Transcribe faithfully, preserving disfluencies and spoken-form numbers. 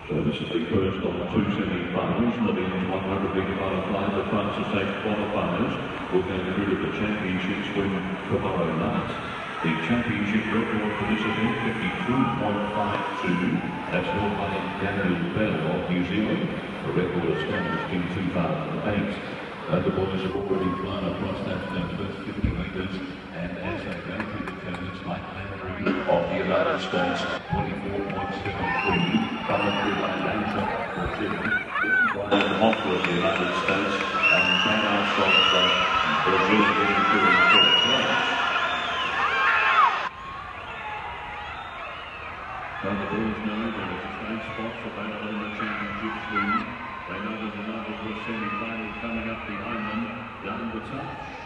So this is the first of two semi-finals. The men's one hundred metre butterfly, the Francis Stakes qualifiers will go through to the championship swim tomorrow night. The championship record for this event, fifty-two point five two. That's held by Daniel Bell of New Zealand. The record established in two thousand eight. Uh, the boys have already flown across that first fifty metres, and as they go through the turns, like Landry of the United States, twenty-four point seven three, followed through by Laser for seven, Brian Hoffler of the United States, and Manos of uh, Brazil getting through in third place. So the boys know that it's a stage spots available in the championship swim. They know there's another semi-final coming up behind them, down the touch.